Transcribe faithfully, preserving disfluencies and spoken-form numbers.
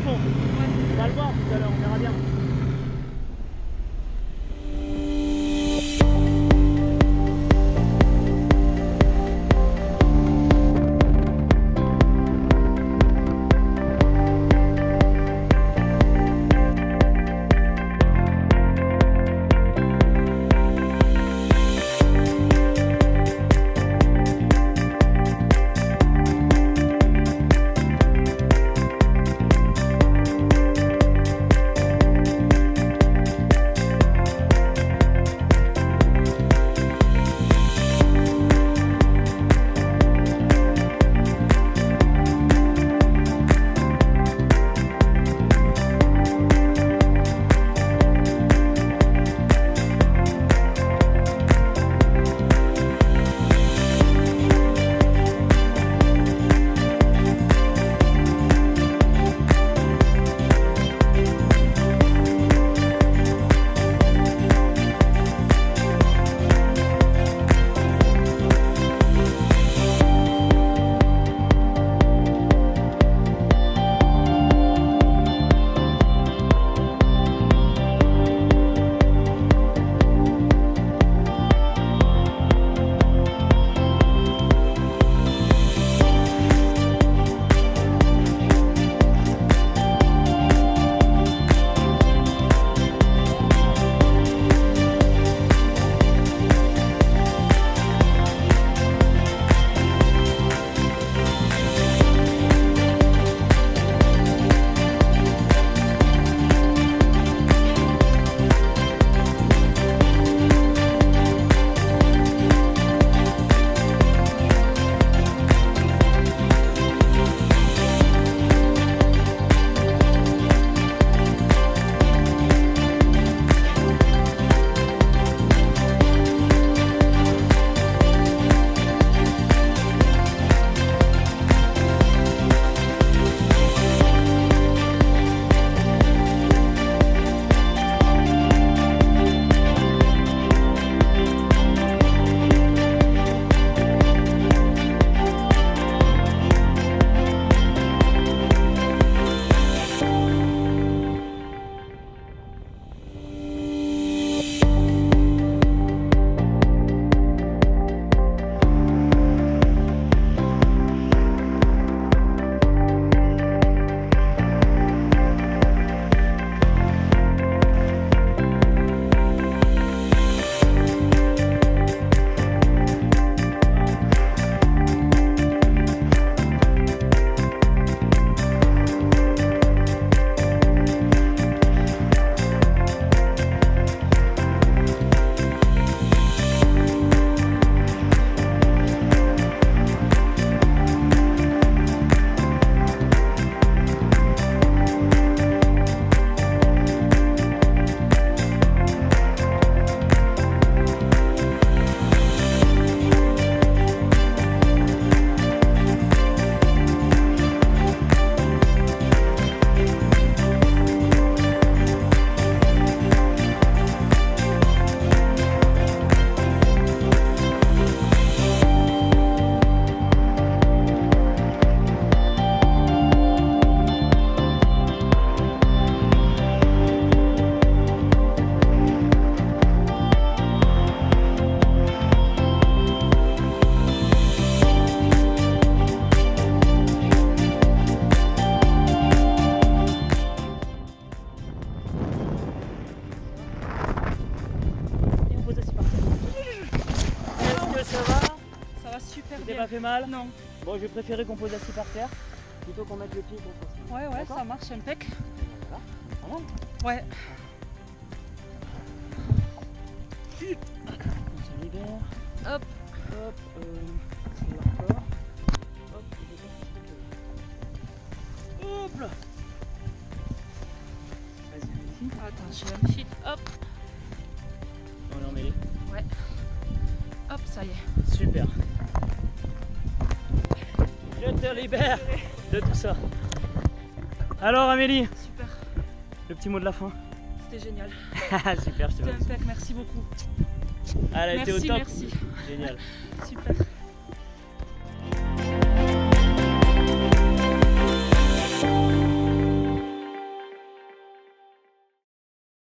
fond. Ouais. On va le voir tout à l'heure, on verra bien. T'es pas fait mal? Non. Bon, j'ai préféré qu'on pose assis par terre plutôt qu'on mette le pied contre ça. Ouais, ouais, ça marche, impec. Voilà. Ouais. On se libère. Hop. Hop. Euh, c'est encore. Hop. Hop là. Vas-y, ici. Attends, je vais me filer. Hop. On est emmêlé. Ouais. Hop, ça y est. Super. Je te libère de tout ça. Alors Amélie, super. Le petit mot de la fin. C'était génial. Super, je te C'était remercie. impec, merci beaucoup. Elle a été au Merci, top. merci. Génial. Super.